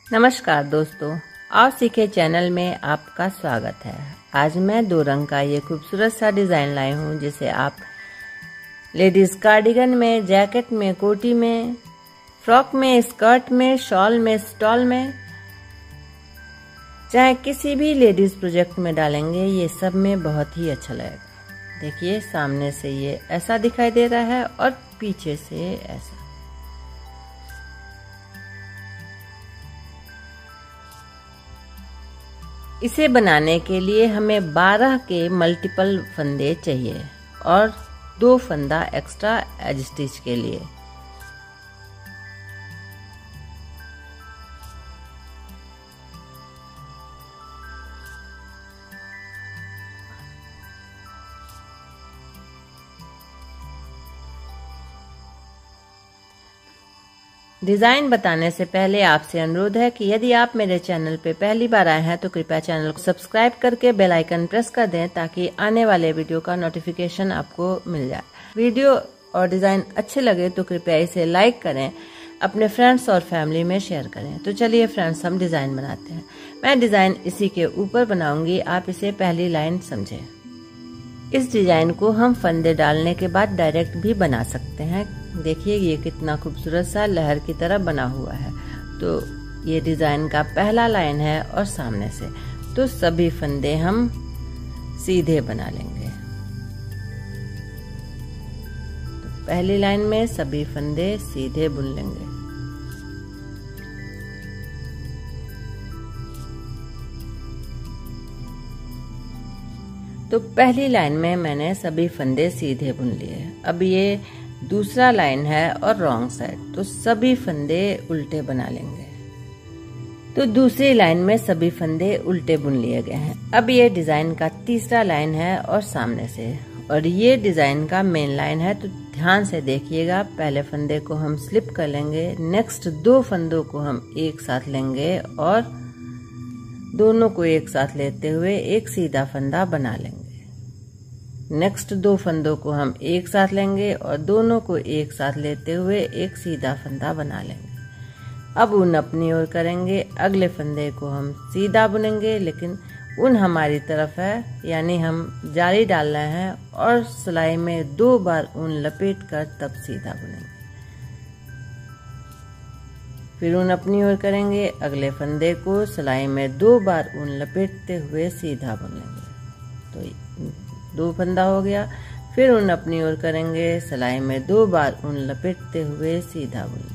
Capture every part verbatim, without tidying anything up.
नमस्कार दोस्तों, आओ सीखे चैनल में आपका स्वागत है। आज मैं दो रंग का ये खूबसूरत सा डिज़ाइन लाई हूँ जिसे आप लेडीज़ कार्डिगन में, जैकेट में, कोटी में, फ्रॉक में, स्कर्ट में, शॉल में, स्टॉल में, चाहे किसी भी लेडीज़ प्रोजेक्ट में डालेंगे, ये सब में बहुत ही अच्छा लगेगा। देखिए, सामने से ये ऐसा दिखाई दे रहा है और पीछे से ऐसा। इसे बनाने के लिए हमें बारह के मल्टीपल फंदे चाहिए और दो फंदा एक्स्ट्रा एज स्टिच के लिए। डिज़ाइन बताने से पहले आपसे अनुरोध है कि यदि आप मेरे चैनल पे पहली बार आए हैं तो कृपया चैनल को सब्सक्राइब करके बेल आइकन प्रेस कर दें ताकि आने वाले वीडियो का नोटिफिकेशन आपको मिल जाए। वीडियो और डिज़ाइन अच्छे लगे तो कृपया इसे लाइक करें, अपने फ्रेंड्स और फैमिली में शेयर करें। तो चलिए फ्रेंड्स, हम डिज़ाइन बनाते हैं। मैं डिज़ाइन इसी के ऊपर बनाऊंगी, आप इसे पहली लाइन समझें। इस डिज़ाइन को हम फंदे डालने के बाद डायरेक्ट भी बना सकते हैं। देखिए, ये कितना खूबसूरत सा लहर की तरह बना हुआ है। तो ये डिज़ाइन का पहला लाइन है और सामने से तो सभी फंदे हम सीधे बना लेंगे। तो पहली लाइन में सभी फंदे सीधे बुन लेंगे। तो पहली लाइन में मैंने सभी फंदे सीधे बुन लिए। अब ये दूसरा लाइन है और रॉन्ग साइड, तो सभी फंदे उल्टे बना लेंगे। तो दूसरी लाइन में सभी फंदे उल्टे बुन लिए गए हैं। अब ये डिजाइन का तीसरा लाइन है और सामने से, और ये डिजाइन का मेन लाइन है। तो ध्यान से देखिएगा, पहले फंदे को हम स्लिप कर लेंगे, नेक्स्ट दो फंदों को हम एक साथ लेंगे और दोनों को एक साथ लेते हुए एक सीधा फंदा बना लेंगे। नेक्स्ट दो फंदों को हम एक साथ लेंगे और दोनों को एक साथ लेते हुए एक सीधा फंदा बना लेंगे। अब ऊन अपनी ओर करेंगे, अगले फंदे को हम सीधा बुनेंगे, लेकिन ऊन हमारी तरफ है, यानी हम जाली डाल रहे हैं और सिलाई में दो बार ऊन लपेट कर तब सीधा बुनेंगे। फिर ऊन अपनी ओर करेंगे, अगले फंदे को सिलाई में दो बार ऊन लपेटते हुए सीधा बुनेंगे। तो दो फंदा हो गया। फिर ऊन अपनी ओर करेंगे, सिलाई में दो बार ऊन लपेटते हुए सीधा बुनेंगे।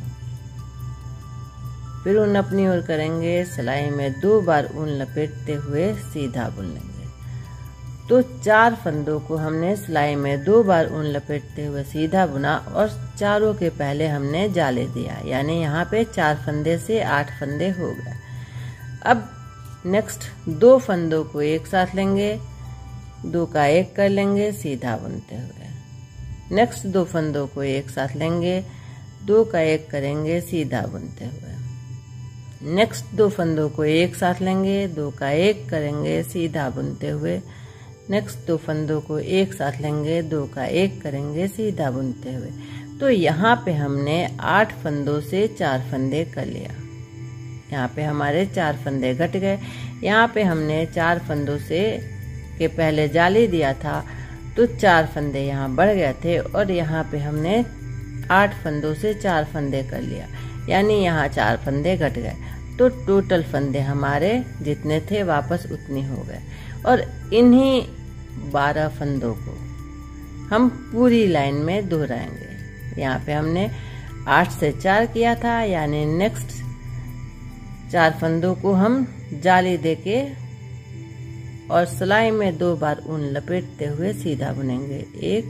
फिर ऊन अपनी ओर करेंगे, सिलाई में दो बार ऊन लपेटते हुए सीधा बुन लेंगे। तो चार फंदों को हमने सिलाई में दो बार ऊन लपेटते हुए सीधा बुना और चारों के पहले हमने जाले दिया, यानी यहाँ पे चार फंदे से आठ फंदे हो गए। अब नेक्स्ट दो फंदों को एक साथ लेंगे, दो का एक कर लेंगे सीधा बुनते हुए। नेक्स्ट दो फंदों को एक साथ लेंगे, दो का एक करेंगे सीधा बुनते हुए। नेक्स्ट दो फंदों को एक साथ लेंगे, दो का एक करेंगे सीधा बुनते हुए। नेक्स्ट दो फंदों को एक साथ लेंगे, दो का एक करेंगे सीधा बुनते हुए। तो यहाँ पे हमने आठ फंदों से चार फंदे कर लिया। यहाँ पे हमारे चार फंदे घट गए। यहाँ पे हमने चार फंदों से के पहले जाली दिया था, तो चार फंदे यहाँ बढ़ गए थे और यहाँ पे हमने आठ फंदों से चार फंदे कर लिया, यानी यहाँ चार फंदे घट गए। तो टोटल फंदे हमारे जितने थे वापस उतने हो गए। और इन्हीं बारह फंदों को हम पूरी लाइन में दोहराएंगे। यहाँ पे हमने आठ से चार किया था, यानी नेक्स्ट चार फंदों को हम जाली देके और सिलाई में दो बार ऊन लपेटते हुए सीधा बुनेंगे। एक,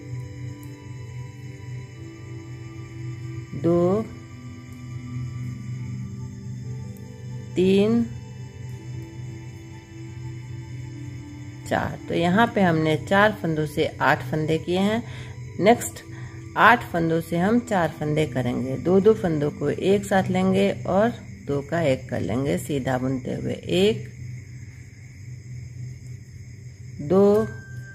दो, तीन, चार। तो यहाँ पे हमने चार फंदों से आठ फंदे किए हैं। नेक्स्ट आठ फंदों से हम चार फंदे करेंगे। दो दो फंदों को एक साथ लेंगे और दो का एक कर लेंगे सीधा बुनते हुए। एक, दो,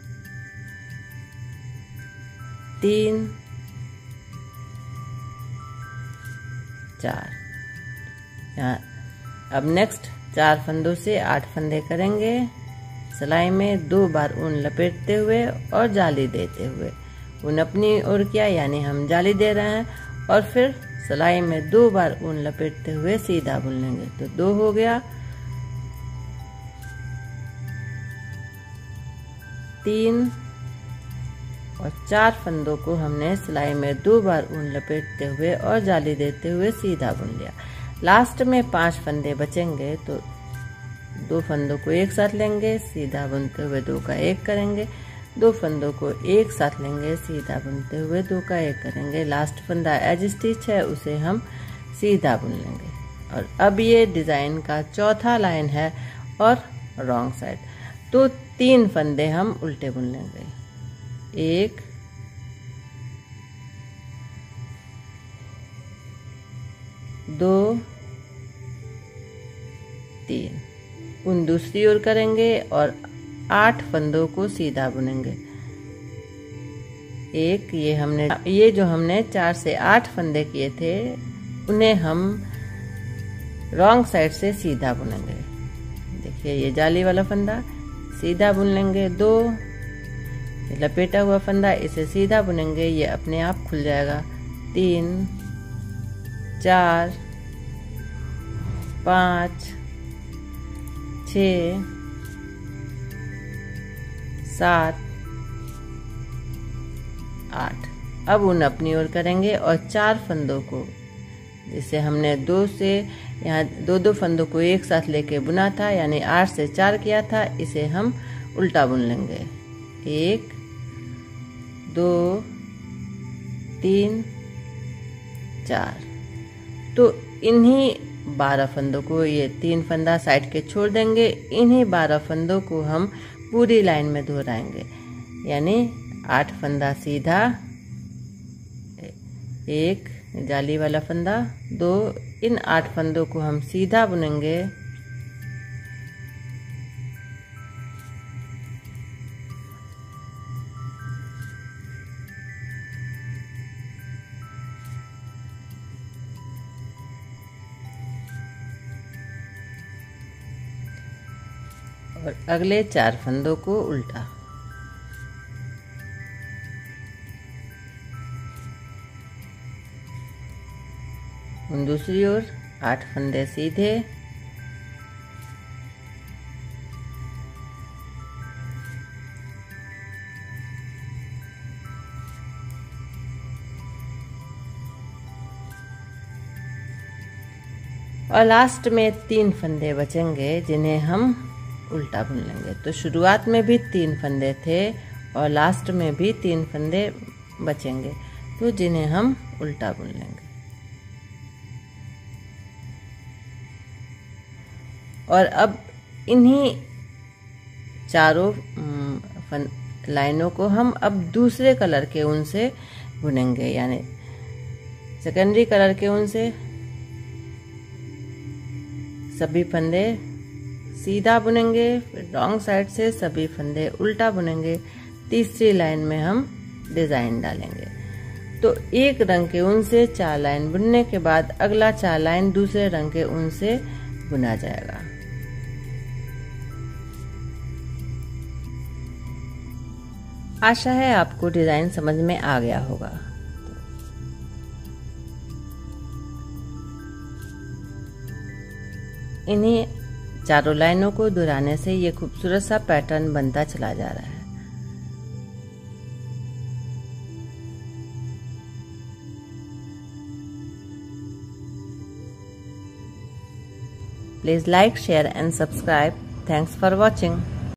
तीन, चार। यहाँ अब नेक्स्ट चार फंदों से आठ फंदे करेंगे सिलाई में, दो बार ऊन लपेटते हुए और जाली देते हुए। ऊन अपनी ओर किया यानी हम जाली दे रहे हैं, और फिर सिलाई में दो बार ऊन लपेटते हुए सीधा बुन लेंगे। तो दो हो गया, तीन और चार फंदों को हमने सिलाई में दो बार ऊन लपेटते हुए और जाली देते हुए सीधा बुन लिया। लास्ट में पांच फंदे बचेंगे तो दो फंदों को एक साथ लेंगे, सीधा बुनते हुए दो का एक करेंगे, दो फंदों को एक साथ लेंगे, सीधा बुनते हुए दो का एक करेंगे। लास्ट फंदा एज स्टिच है, उसे हम सीधा बुन लेंगे। और अब ये डिजाइन का चौथा लाइन है और रॉन्ग साइड, तो तीन फंदे हम उल्टे बुन लेंगे। एक, दो, तीन। उन दूसरी ओर करेंगे और आठ फंदों को सीधा बुनेंगे। एक, ये हमने ये जो हमने चार से आठ फंदे किए थे उन्हें हम रॉन्ग साइड से सीधा बुनेंगे। देखिए ये जाली वाला फंदा सीधा बुन लेंगे। दो, ये लपेटा हुआ फंदा इसे सीधा बुनेंगे, ये अपने आप खुल जाएगा। तीन, चार, पाँच, छ, सात, आठ। अब ऊन अपनी ओर करेंगे और चार फंदों को, जिसे हमने दो से यहाँ दो दो फंदों को एक साथ लेके बुना था यानी आठ से चार किया था, इसे हम उल्टा बुन लेंगे। एक, दो, तीन, चार। तो इन्हीं बारह फंदों को, ये तीन फंदा साइड के छोड़ देंगे, इन्हीं बारह फंदों को हम पूरी लाइन में दोहराएंगे। यानी आठ फंदा सीधा, एक जाली वाला फंदा, दो, इन आठ फंदों को हम सीधा बुनेंगे। और अगले चार फंदों को उल्टा। उन दूसरी ओर आठ फंदे सीधे, और लास्ट में तीन फंदे बचेंगे जिन्हें हम उल्टा बुन लेंगे। तो शुरुआत में भी तीन फंदे थे और लास्ट में भी तीन फंदे बचेंगे, तो जिन्हें हम उल्टा बुन लेंगे। और अब इन्हीं चारों लाइनों को हम अब दूसरे कलर के ऊन से बुनेंगे, यानी सेकेंडरी कलर के ऊन से सभी फंदे सीधा बुनेंगे, फिर रॉन्ग साइड से सभी फंदे उल्टा बुनेंगे। तीसरी लाइन में हम डिजाइन डालेंगे। तो एक रंग के ऊन से चार लाइन बुनने के बाद अगला चार लाइन दूसरे रंग के ऊन से बुना जाएगा। आशा है आपको डिजाइन समझ में आ गया होगा। इन्हीं चारों लाइनों को दोहराने से ये खूबसूरत सा पैटर्न बनता चला जा रहा है। Please like, share and subscribe. Thanks for watching.